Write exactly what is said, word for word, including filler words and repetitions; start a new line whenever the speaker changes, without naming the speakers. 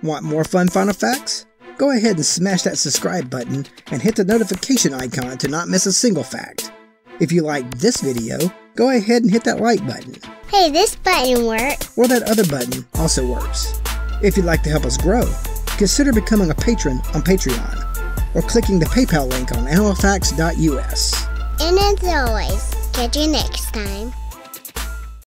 Want more fun fun effects? Go ahead and smash that subscribe button and hit the notification icon to not miss a single fact. If you liked this video, go ahead and hit that like button.
Hey, this button works.
Or that other button also works. If you'd like to help us grow, consider becoming a patron on Patreon or clicking the PayPal link on animal facts dot U S.
And as always, catch you next time.